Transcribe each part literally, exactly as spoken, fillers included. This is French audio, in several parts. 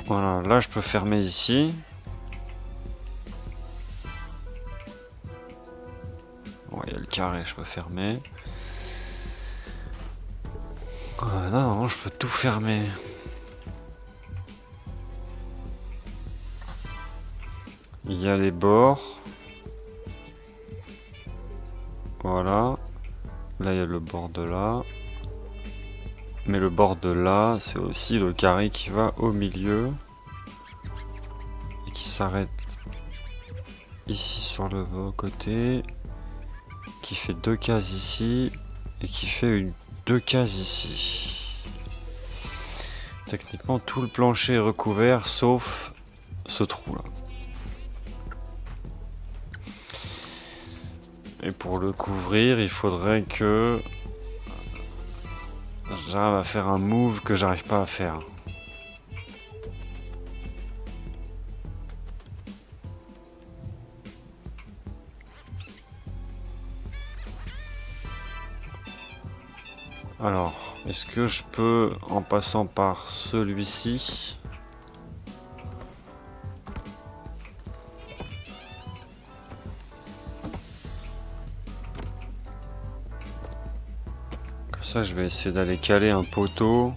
Voilà, là je peux fermer ici. Bon, il y a le carré, je peux fermer. Euh, non, non, je peux tout fermer. Il y a les bords. Voilà. Là, il y a le bord de là. Mais le bord de là, c'est aussi le carré qui va au milieu. Et qui s'arrête ici sur le côté. Qui fait deux cases ici. Et qui fait une, deux cases ici. Techniquement, tout le plancher est recouvert, sauf ce trou-là. Et pour le couvrir, il faudrait que j'arrive à faire un move que j'arrive pas à faire. Alors, est-ce que je peux, en passant par celui-ci, comme ça je vais essayer d'aller caler un poteau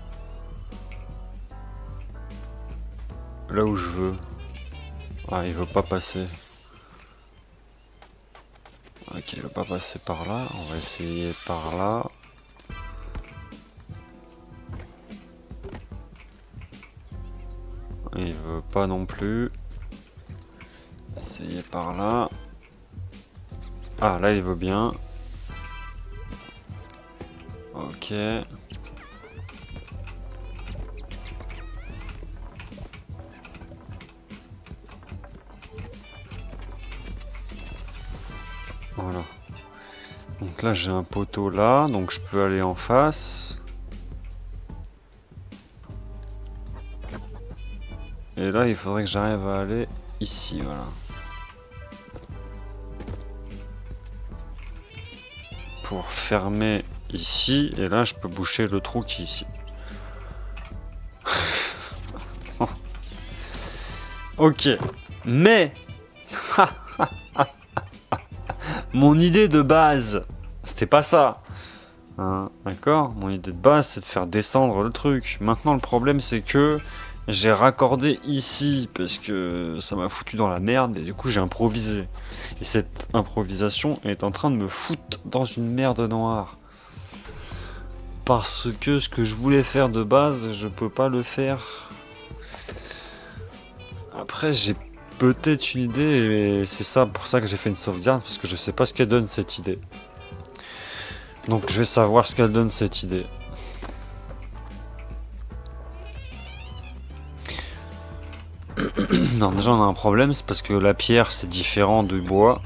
là où je veux. Ah, il veut pas passer. Ok, il veut pas passer par là. On va essayer par là. Il veut pas non plus. Essayer par là. Ah, là il veut bien. Ok. Voilà. Donc là j'ai un poteau là, donc je peux aller en face. Et là il faudrait que j'arrive à aller ici, voilà. Pour fermer ici, et là je peux boucher le trou qui est ici. Ok, mais mon idée de base, c'était pas ça. Hein, d'accord? Mon idée de base, c'est de faire descendre le truc. Maintenant, le problème, c'est que j'ai raccordé ici parce que ça m'a foutu dans la merde et du coup, j'ai improvisé. Et cette improvisation est en train de me foutre dans une merde noire. Parce que ce que je voulais faire de base, je peux pas le faire. Après, j'ai peut-être une idée et c'est ça pour ça que j'ai fait une sauvegarde parce que je sais pas ce qu'elle donne cette idée. Donc je vais savoir ce qu'elle donne cette idée. Non, déjà on a un problème, c'est parce que la pierre c'est différent du bois.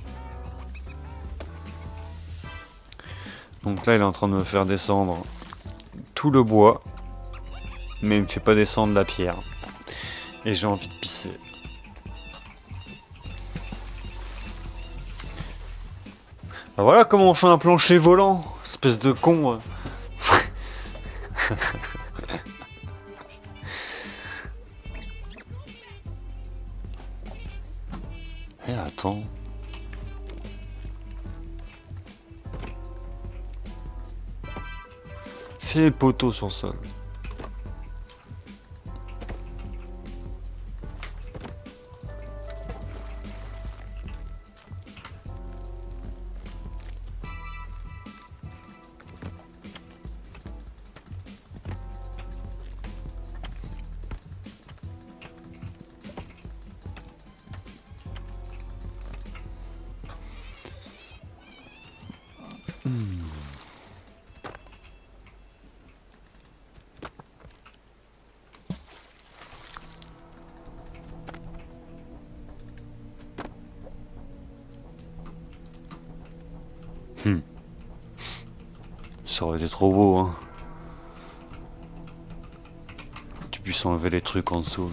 Donc là il est en train de me faire descendre tout le bois, mais il me fait pas descendre la pierre. Et j'ai envie de pisser. Ben voilà comment on fait un plancher volant, espèce de con. Eh attends. Fais le poteau sur le sol. Hmm. Hmm. Ça aurait été trop beau, hein. Que tu puisses enlever les trucs en dessous.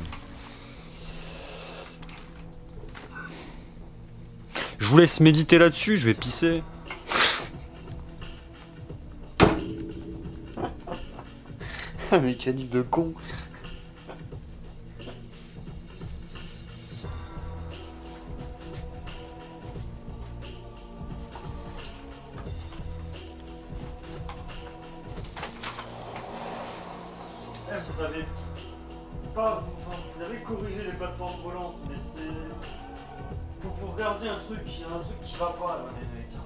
Je vous laisse méditer là-dessus, je vais pisser. Mécanique de con. Eh, vous avez pas, enfin, vous avez corrigé les plateformes volantes, mais c'est, faut que vous regardiez un truc, il y a un truc qui va pas là, les mecs.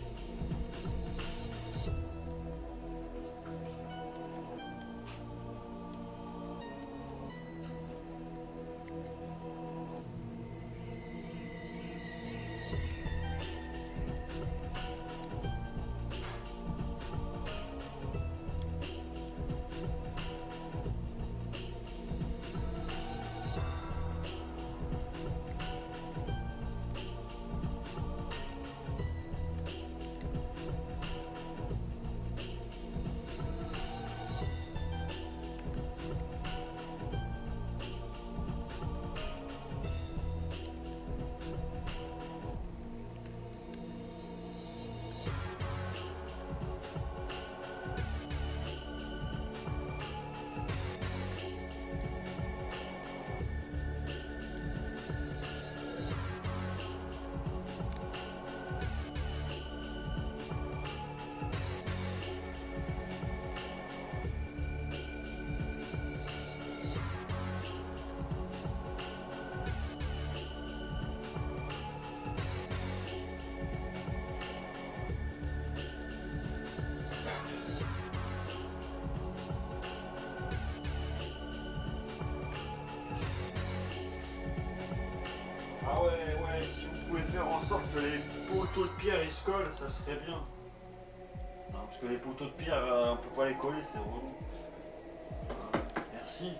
Ah ouais, ouais, si vous pouvez faire en sorte que les poteaux de pierre ils se collent, ça serait bien. Non, parce que les poteaux de pierre, euh, on peut pas les coller, c'est relou. Merci.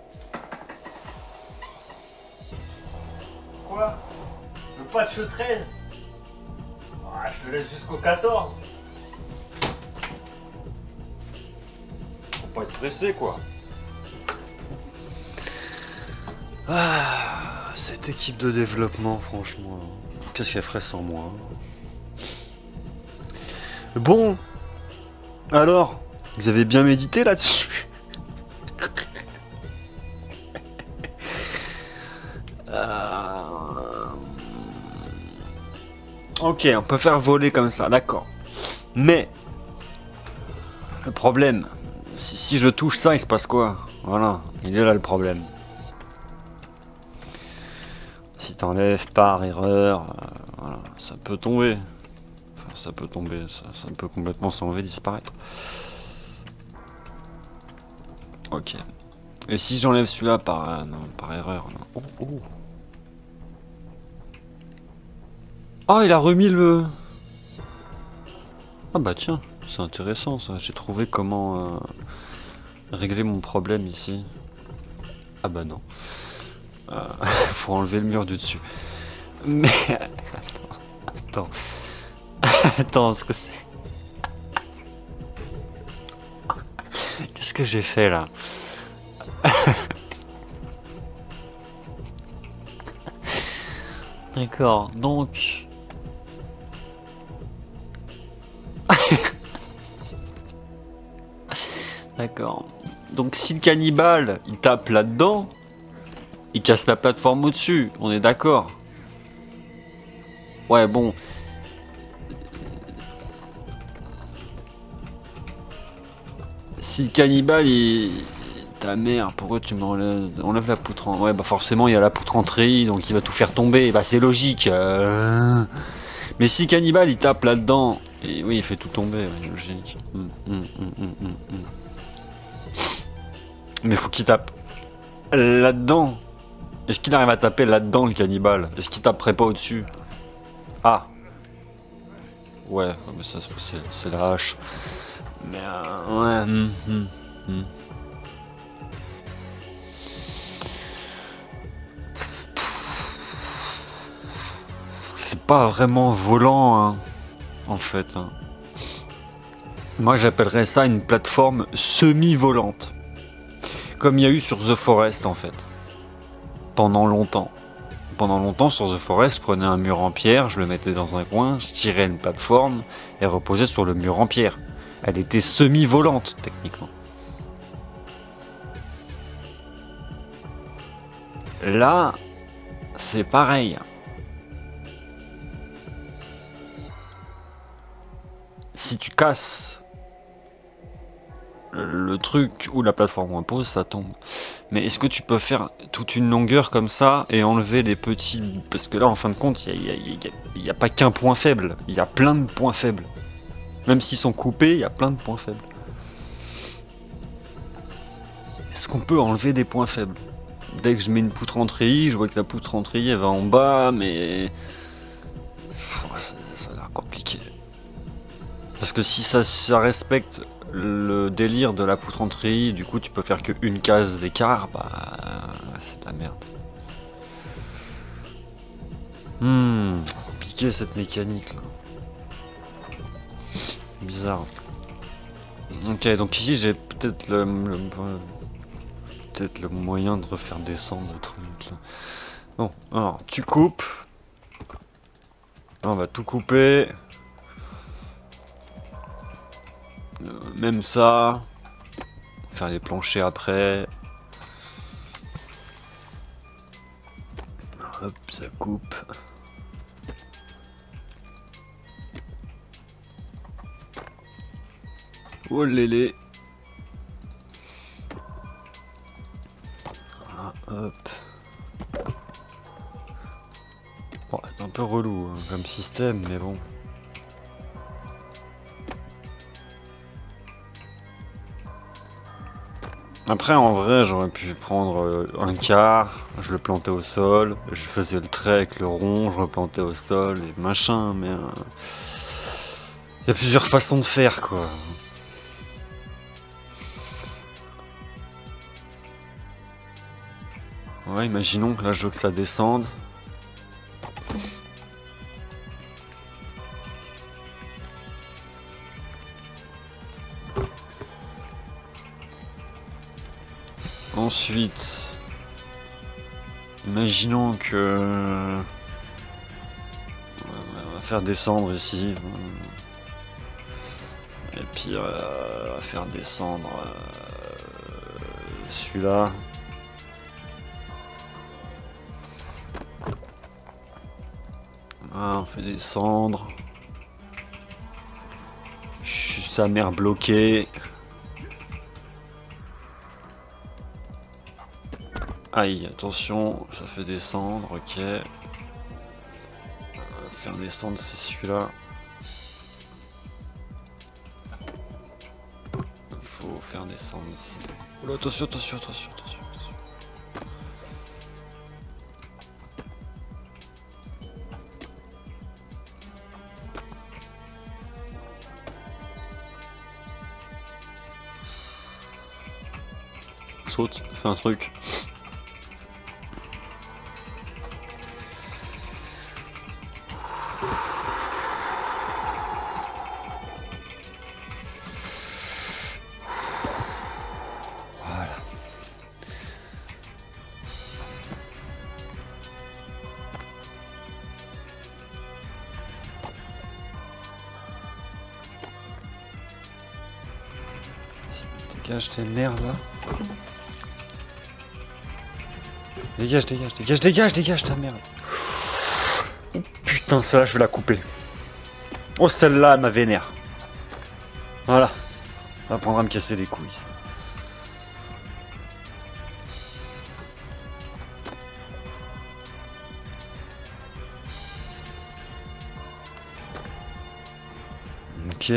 Quoi? Le patch treize? Ah, je te laisse jusqu'au quatorze. Faut pas être pressé, quoi. Ah, cette équipe de développement, franchement, qu'est-ce qu'elle ferait sans moi? Bon, alors, vous avez bien médité là-dessus? euh... Ok, on peut faire voler comme ça, d'accord. Mais, le problème, si, si je touche ça, il se passe quoi? Voilà, il est là le problème. Si t'enlèves par erreur, euh, voilà, ça peut tomber. Enfin, ça peut tomber, ça, ça peut complètement s'enlever, disparaître. Ok. Et si j'enlève celui-là par, euh, non, par erreur, non. Oh, oh. Ah, il a remis le... Ah bah tiens, c'est intéressant ça. J'ai trouvé comment euh, régler mon problème ici. Ah bah non. Euh, faut enlever le mur du dessus. Mais... Attends. Attends, ce que c'est... Qu'est-ce que j'ai fait là? D'accord, donc... D'accord. Donc si le cannibale, il tape là-dedans, il casse la plateforme au-dessus, on est d'accord. Ouais, bon. Si le cannibale, il... Ta mère, pourquoi tu m'enlèves... Enlève la poutre en... Ouais, bah forcément, il y a la poutre en treillis, donc il va tout faire tomber. Bah c'est logique. Euh... Mais si le cannibale, il tape là-dedans... Et oui, il fait tout tomber, ouais, logique. Hum, hum, hum, hum, hum, hum. Mais faut qu'il tape là-dedans. Est-ce qu'il arrive à taper là-dedans, le cannibale? Est-ce qu'il taperait pas au-dessus? Ah. Ouais, mais ça, c'est la hache. Mais euh, ouais. Hum, hum, hum. C'est pas vraiment volant, hein, en fait. Hein. Moi, j'appellerais ça une plateforme semi-volante. Comme il y a eu sur The Forest, en fait. Pendant longtemps. Pendant longtemps, sur The Forest, je prenais un mur en pierre, je le mettais dans un coin, je tirais une plateforme et reposait sur le mur en pierre. Elle était semi-volante, techniquement. Là, c'est pareil. Si tu casses le truc où la plateforme impose, ça tombe. Mais est-ce que tu peux faire toute une longueur comme ça et enlever les petits... Parce que là, en fin de compte, il n'y a, y a, y a pas qu'un point faible. Il y a plein de points faibles. Même s'ils sont coupés, il y a plein de points faibles. Est-ce qu'on peut enlever des points faibles? Dès que je mets une poutre en treillis, je vois que la poutre en treillis, elle va en bas, mais... Ça, ça a l'air compliqué. Parce que si ça, ça respecte le délire de la poutre en treillis, du coup tu peux faire qu'une case d'écart, bah c'est de la merde. Hmm, compliqué cette mécanique là. Bizarre. Ok, donc ici j'ai peut-être le, le peut-être le moyen de refaire descendre le truc là. Bon, alors tu coupes. Là, on va tout couper. Euh, même ça. Faire les planchers après. Hop, ça coupe. Oh lélé. Voilà, hop. Bon, c'est un peu relou hein, comme système, mais bon. Après, en vrai, j'aurais pu prendre un quart, je le plantais au sol, je faisais le trait avec le rond, je replantais au sol et machin, mais... Euh... Il y a plusieurs façons de faire, quoi. Ouais, imaginons que là, je veux que ça descende. Ensuite, imaginons que... On va faire descendre ici. Et puis, euh, on va faire descendre euh, celui-là. Ah, on fait descendre. Je suis sa mère bloquée. Aïe, attention, ça fait descendre, ok. Euh, faire descendre, c'est celui-là. Faut faire descendre ici. Oh là, attention, attention, attention, attention, attention. Saute, fais un truc. Dégage tes merdes là. Dégage, dégage, dégage, dégage, dégage ta merde. Oh, putain, celle-là, je vais la couper. Oh, celle-là, elle m'a vénère. Voilà. Ça va prendre à me casser les couilles, ça. Ok.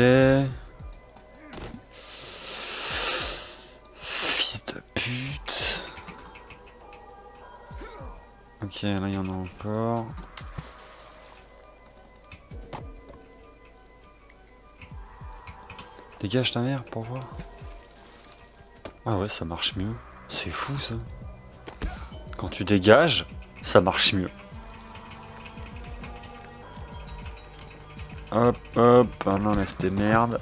Ok, là il y en a encore. Dégage ta mère pour voir. Ah ouais, ça marche mieux. C'est fou ça. Quand tu dégages, ça marche mieux. Hop, hop, on enlève tes merdes.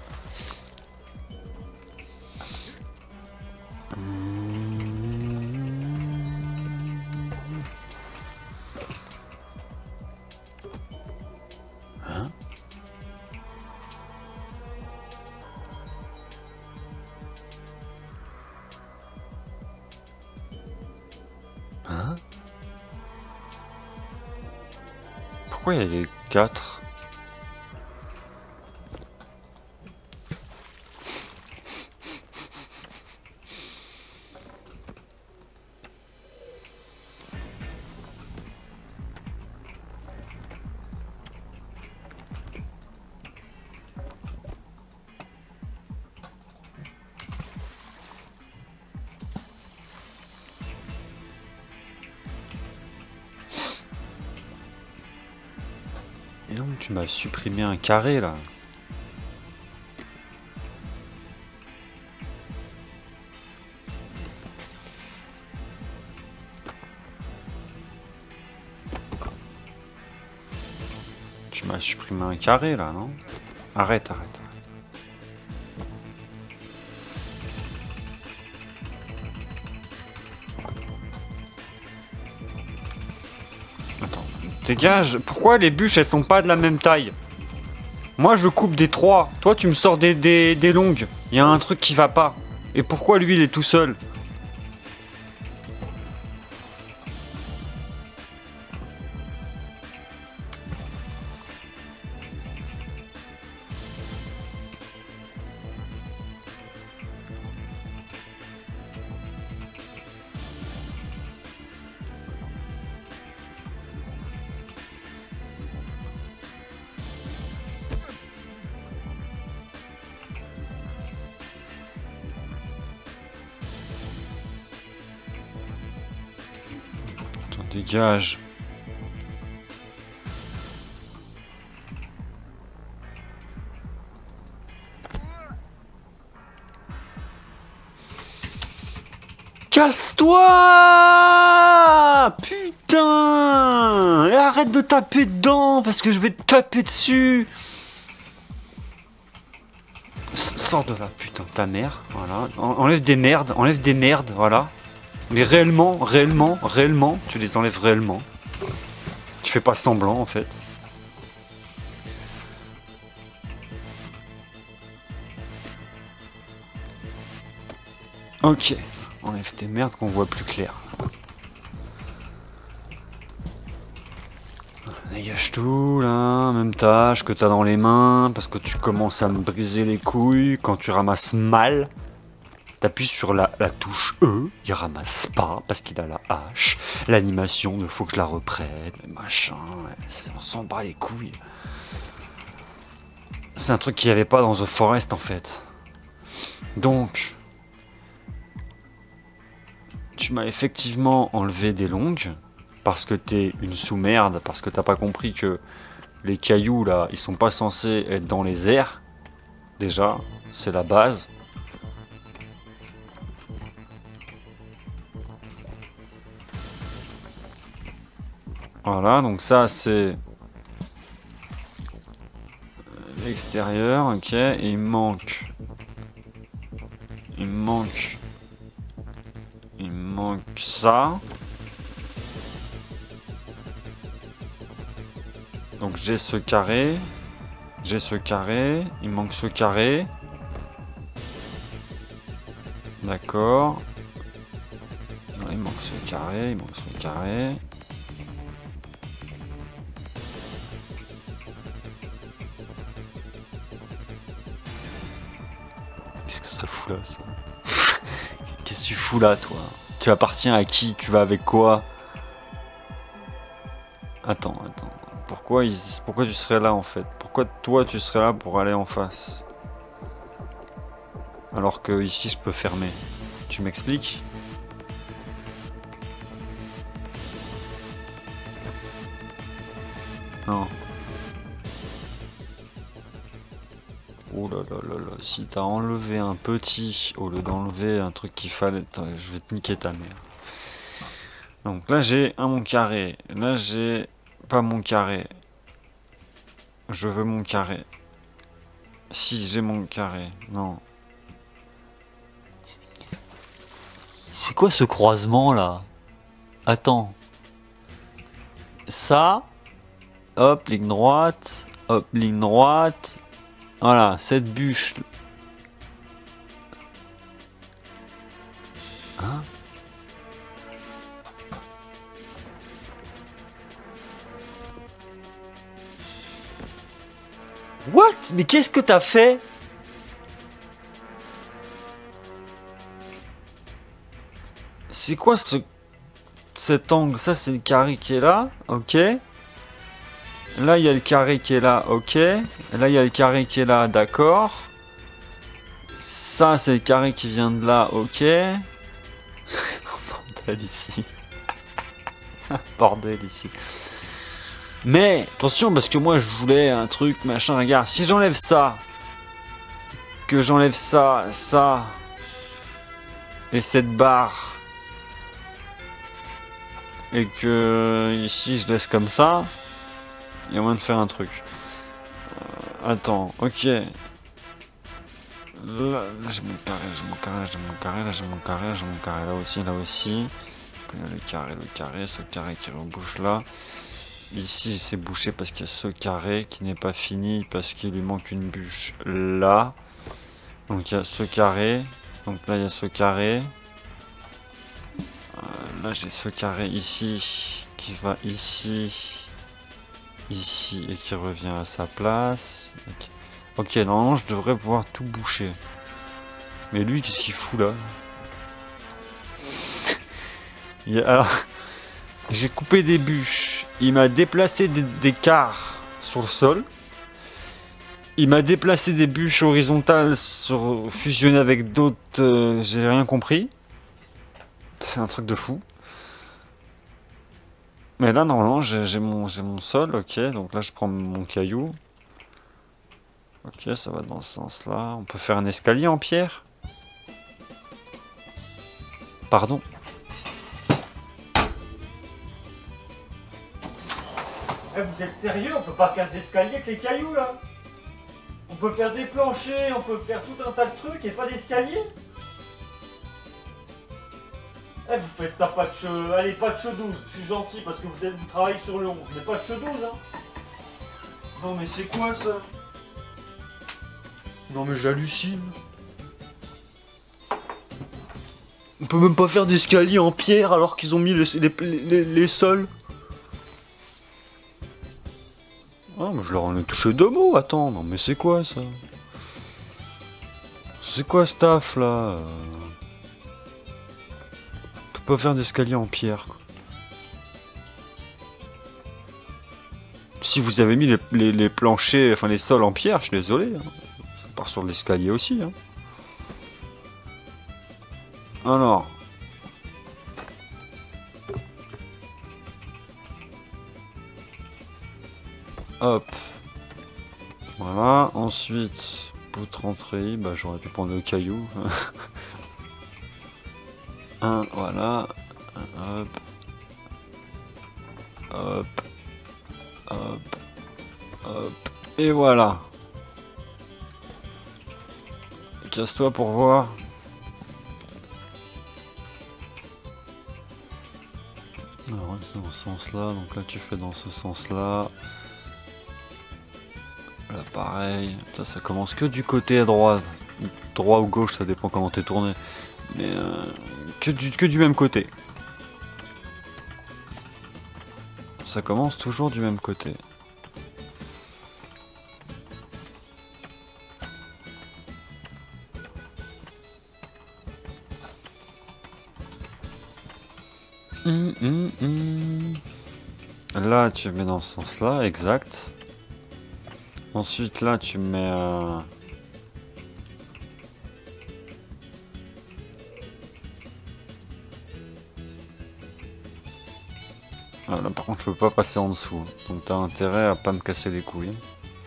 Hein? Hein? Pourquoi il y a les quatre? Et donc tu m'as supprimé un carré là. Tu m'as supprimé un carré là, non? Arrête, arrête. Attends, dégage. Pourquoi les bûches elles sont pas de la même taille? Moi je coupe des trois. Toi tu me sors des, des, des longues. Il y a un truc qui va pas. Et pourquoi lui il est tout seul? Dégage. Casse-toi! Putain! Et arrête de taper dedans parce que je vais te taper dessus. Sors de là, putain, ta mère. Voilà. Enlève des merdes, enlève des merdes, voilà. Mais réellement, réellement, réellement, tu les enlèves réellement. Tu fais pas semblant en fait. Ok, enlève tes merdes qu'on voit plus clair. Dégage tout là, même tâche que t'as dans les mains, parce que tu commences à me briser les couilles quand tu ramasses mal. T'appuies sur la, la touche E, il ramasse pas parce qu'il a la hache. L'animation, il faut que je la reprenne, machin, ouais, on s'en bat les couilles. C'est un truc qu'il n'y avait pas dans The Forest en fait. Donc, tu m'as effectivement enlevé des longues parce que t'es une sous-merde, parce que t'as pas compris que les cailloux là, ils sont pas censés être dans les airs. Déjà, c'est la base. Voilà, donc ça c'est l'extérieur, ok, et il manque, il manque, il manque ça. Donc j'ai ce carré, j'ai ce carré, il manque ce carré. D'accord. Il manque ce carré, il manque ce carré. Qu'est-ce que ça fout là, ça? Qu'est-ce que tu fous là, toi? Tu appartiens à qui? Tu vas avec quoi? Attends, attends. Pourquoi, ils... Pourquoi tu serais là, en fait? Pourquoi toi, tu serais là pour aller en face? Alors que ici, je peux fermer. Tu m'expliques? Non. Oh là là là là, si t'as enlevé un petit au lieu d'enlever un truc qu'il fallait, je vais te niquer ta mère. Donc là j'ai un mon carré, là j'ai pas mon carré. Je veux mon carré. Si j'ai mon carré, non. C'est quoi ce croisement là? Attends. Ça, hop, ligne droite, hop, ligne droite. Voilà, cette bûche. Hein? What? Mais qu'est-ce que t'as fait? C'est quoi ce... cet angle? Ça, c'est le carré qui est là, ok. Là, il y a le carré qui est là, ok. Et là, il y a le carré qui est là, d'accord. Ça, c'est le carré qui vient de là, ok. Bordel ici. Bordel ici. Mais, attention, parce que moi je voulais un truc, machin, regarde, si j'enlève ça, que j'enlève ça, ça, et cette barre, et que ici je laisse comme ça, il y a moyen de faire un truc. Euh, attends, ok. Là, là j'ai mon carré, j'ai mon carré, j'ai mon carré, là j'ai mon carré, j'ai mon carré, là aussi, là aussi. Là, le carré, le carré, ce carré qui rebouche là. Ici c'est bouché parce qu'il y a ce carré qui n'est pas fini parce qu'il lui manque une bûche là. Donc il y a ce carré. Donc là il y a ce carré. Euh, là j'ai ce carré ici qui va ici, ici et qui revient à sa place. Ok, ok, normalement je devrais pouvoir tout boucher. Mais lui qu'est-ce qu'il fout là? Il y a, alors, j'ai coupé des bûches. Il m'a déplacé des, des quarts sur le sol. Il m'a déplacé des bûches horizontales sur, fusionnées avec d'autres. Euh, j'ai rien compris. C'est un truc de fou. Mais là, normalement, j'ai mon, mon sol. Ok, donc là, je prends mon caillou. Ok, ça va dans ce sens-là. On peut faire un escalier en pierre. Pardon. Eh, vous êtes sérieux? On peut pas faire d'escalier avec les cailloux là? On peut faire des planchers, on peut faire tout un tas de trucs et pas d'escalier? Eh, vous faites ça patch... Allez, patch douze, je suis gentil parce que vous, êtes, vous travaillez sur le onze, mais patch douze hein? Non mais c'est quoi ça? Non mais j'hallucine. On peut même pas faire d'escalier en pierre alors qu'ils ont mis les, les, les, les sols. Ah mais je leur en ai touché deux mots, attends, non mais c'est quoi ça? C'est quoi ce taf là? On peut pas faire d'escalier en pierre quoi. Si vous avez mis les, les, les planchers, enfin les sols en pierre, je suis désolé. Hein. Ça part sur l'escalier aussi. Hein. Alors. Hop. Voilà. Ensuite, poutre entrée. Bah, j'aurais pu prendre le caillou. Un, voilà. Un, hop. Hop. Hop. Hop. Et voilà. Casse-toi pour voir. Alors, c'est dans ce sens-là. Donc là, tu fais dans ce sens-là. Là, pareil. Ça, ça commence que du côté à droite. Droit ou gauche, ça dépend comment t'es tourné. Mais euh, que, du, que du même côté. Ça commence toujours du même côté. Hum, hum, hum. Là, tu mets dans ce sens-là, exact. Ensuite, là, tu mets... Euh... Ah, là, par contre, je peux pas passer en dessous. Donc, t'as intérêt à pas me casser les couilles.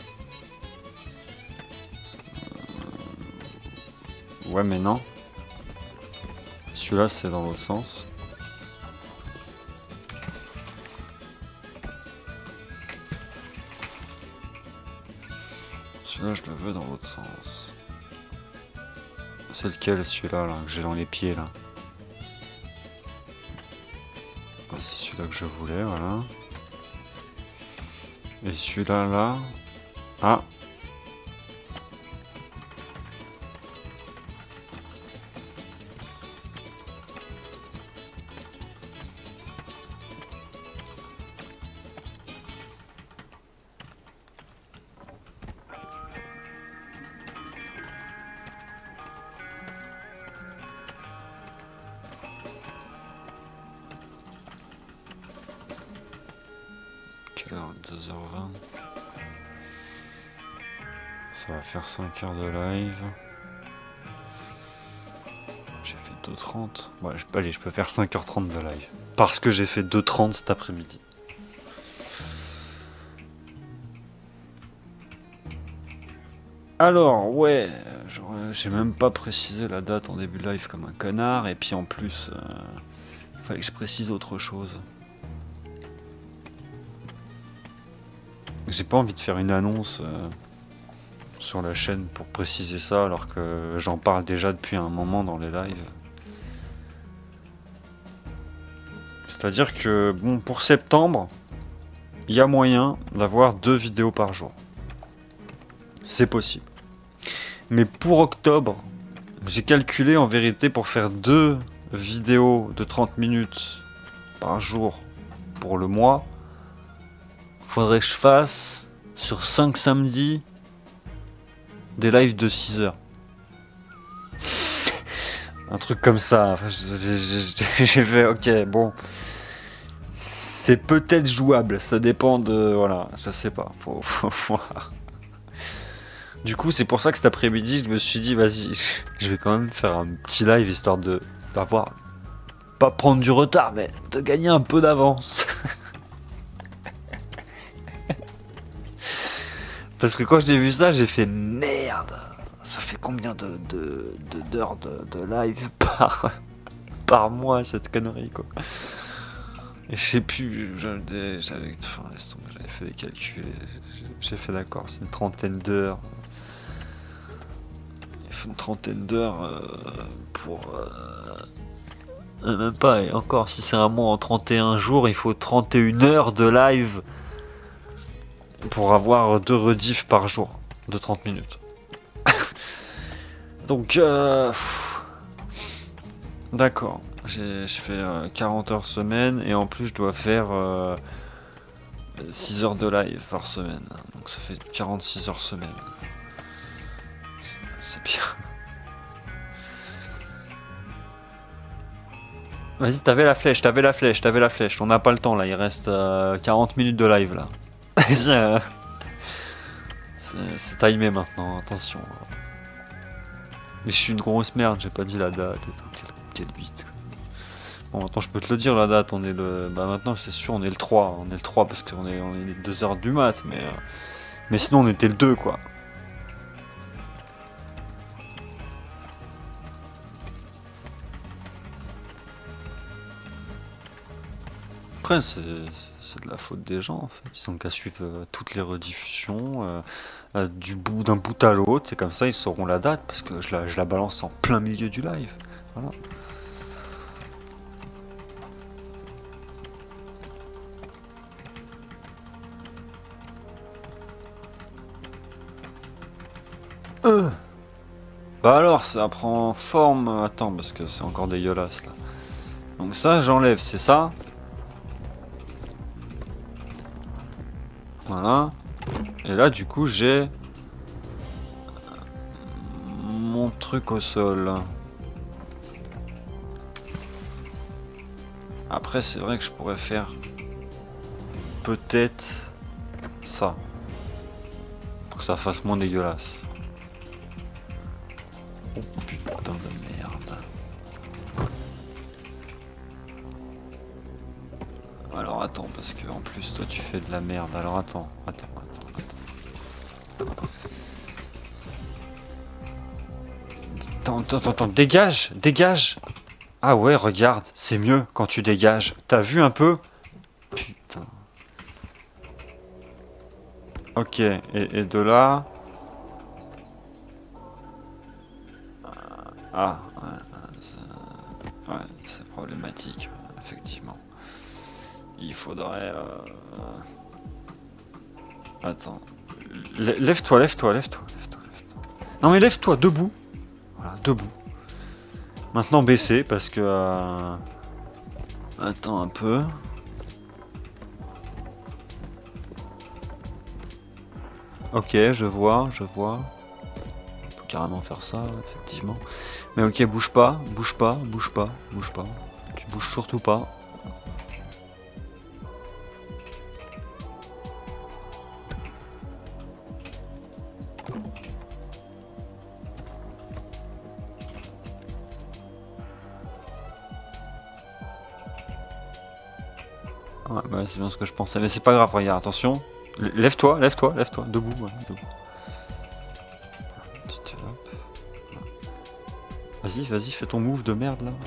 Euh... Ouais, mais non. Celui-là, c'est dans l'autre sens. Celui-là, je le veux dans l'autre sens. C'est lequel, celui-là, là, que j'ai dans les pieds, là? C'est celui-là que je voulais, voilà. Et celui-là, là... Ah! deux heures vingt. Ça va faire cinq heures de live. J'ai fait deux heures trente. Ouais, je, allez, je peux faire cinq heures trente de live. Parce que j'ai fait deux heures trente cet après-midi. Alors, ouais, j'ai même pas précisé la date en début de live comme un connard, et puis en plus, euh, il fallait que je précise autre chose. J'ai pas envie de faire une annonce euh, sur la chaîne pour préciser ça, alors que j'en parle déjà depuis un moment dans les lives. C'est-à-dire que, bon, pour septembre, il y a moyen d'avoir deux vidéos par jour. C'est possible. Mais pour octobre, j'ai calculé en vérité pour faire deux vidéos de trente minutes par jour pour le mois, faudrait que je fasse sur cinq samedis des lives de six heures. Un truc comme ça. Enfin, j'ai fait, ok, bon. C'est peut-être jouable, ça dépend de... Voilà, je sais pas, faut, faut voir. Du coup, c'est pour ça que cet après-midi, je me suis dit, vas-y, je vais quand même faire un petit live, histoire de d'avoir... Pas prendre du retard, mais de gagner un peu d'avance. Parce que quand j'ai vu ça, j'ai fait, merde, ça fait combien de, de, de, d'heures de, de live par, par mois, cette connerie, quoi. Et je sais plus, j'avais, enfin, laisse tomber, j'avais fait des calculs, j'ai fait d'accord, c'est une trentaine d'heures. Il faut une trentaine d'heures euh, pour... Euh, même pas, et encore, si c'est un mois en trente et un jours, il faut trente et une heures de live pour avoir deux rediffs par jour de trente minutes. Donc, euh, d'accord. Je fais euh, quarante heures semaine et en plus je dois faire euh, six heures de live par semaine. Donc ça fait quarante-six heures semaine. C'est bien. Vas-y, t'avais la flèche, t'avais la flèche, t'avais la flèche. On n'a pas le temps là, il reste euh, quarante minutes de live là. C'est timé maintenant, attention. Mais je suis une grosse merde, j'ai pas dit la date et tout. Quelle, quelle bite. Bon, maintenant je peux te le dire la date, on est le... Bah maintenant c'est sûr, on est le trois, on est le trois parce qu'on est, on est les deux heures du mat, mais... Euh... Mais sinon on était le deux quoi. Après c'est de la faute des gens en fait, ils ont qu'à suivre euh, toutes les rediffusions, euh, euh, du bout d'un bout à l'autre, et comme ça ils sauront la date, parce que je la, je la balance en plein milieu du live. Voilà. Euh. Bah alors, ça prend forme... Attends, parce que c'est encore dégueulasse, là. Donc ça, j'enlève, c'est ça. Voilà. Et là, du coup, j'ai... mon truc au sol. Après, c'est vrai que je pourrais faire... peut-être... ça. Pour que ça fasse moins dégueulasse. Oh putain de merde. Alors attends, parce que en plus toi tu fais de la merde. Alors attends, attends, attends, attends. Attends, attends, attends, dégage, dégage. Ah ouais, regarde, c'est mieux quand tu dégages. T'as vu un peu? Putain. Ok, et, et de là... Ah, ouais, ouais, c'est problématique, effectivement. Il faudrait... Euh... Attends. Lève-toi, lève-toi, lève-toi, lève-toi, lève-toi. Non mais lève-toi, debout. Voilà, debout. Maintenant baisser, parce que... Euh... Attends un peu. Ok, je vois, je vois. On peut carrément faire ça, effectivement. Mais ok, bouge pas, bouge pas, bouge pas, bouge pas. Tu bouges surtout pas. Ouais, bah c'est bien ce que je pensais, mais c'est pas grave, regarde, attention. Lève-toi, lève-toi, lève-toi, debout, ouais, debout. vas-y, vas-y, fais ton move de merde là.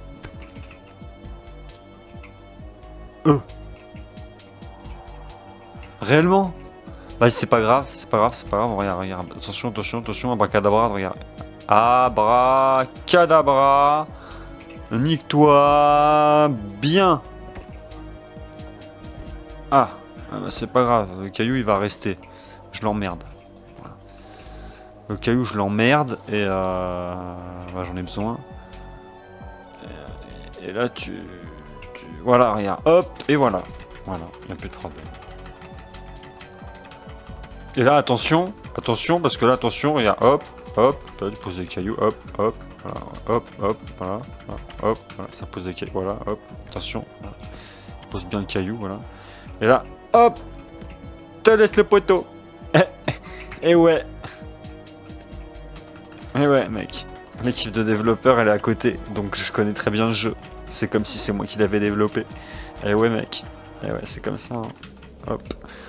Euh. Réellement? Vas-y, c'est pas grave, c'est pas grave, c'est pas grave. Regarde, regarde. Attention, attention, attention. Abracadabra, regarde. Abracadabra. Nique-toi bien. Ah, ah bah c'est pas grave. Le caillou, il va rester. Je l'emmerde. Voilà. Le caillou, je l'emmerde. Et euh... bah, j'en ai besoin. Et, et là, tu... tu... Voilà, regarde. Hop, et voilà. Voilà, il n'y a plus de problème. Et là, attention, attention, parce que là, attention, regarde, hop, hop, tu poses des cailloux, hop, hop, voilà, hop, hop, voilà, hop, voilà, ça pose des cailloux, voilà, hop, attention, voilà. Pose bien le caillou, voilà. Et là, hop, te laisse le poteau. Et ouais. Et ouais, mec. L'équipe de développeurs, elle est à côté, donc je connais très bien le jeu. C'est comme si c'est moi qui l'avais développé. Et ouais, mec. Et ouais, c'est comme ça, hein. Hop.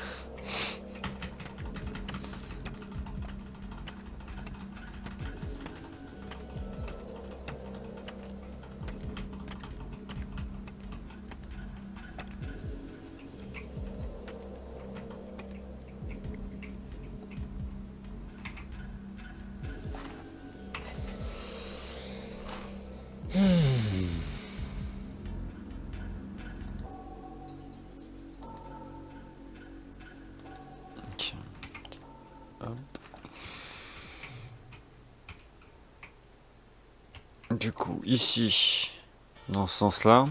Du coup, ici, dans ce sens-là.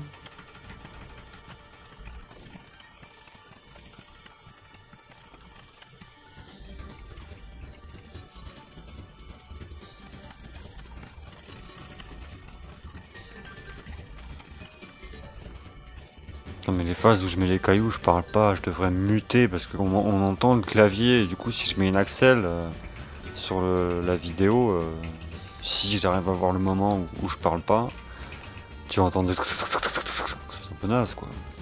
Non mais les phases où je mets les cailloux, je parle pas, je devrais muter parce qu'on on entend le clavier et du coup si je mets une axelle euh, sur le, la vidéo, euh, si j'arrive à voir le moment où, où je parle pas, tu vas entendre des... C'est un peu naze quoi.